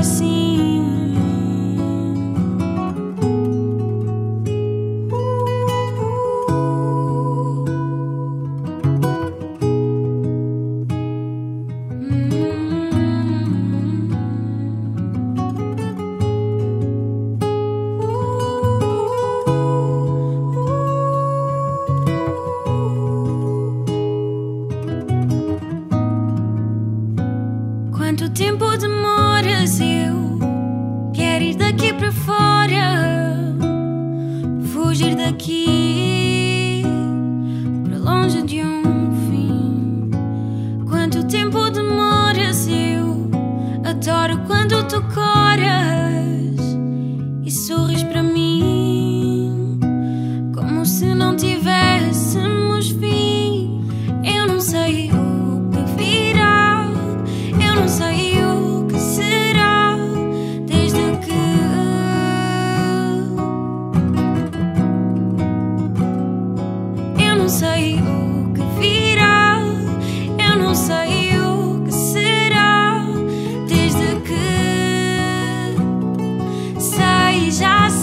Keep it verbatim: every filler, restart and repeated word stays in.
assim. Quanto tempo demoras? Eu quero ir daqui para fora, fugir daqui para longe de um fim. Quanto tempo demoras? Eu adoro quando tu coras e sorris para mim, como se não tivéssemos fim. Eu não sei o que virá, eu não sei o que será, desde que eu não sei o que virá, eu não sei o que será, desde que sei, já sei.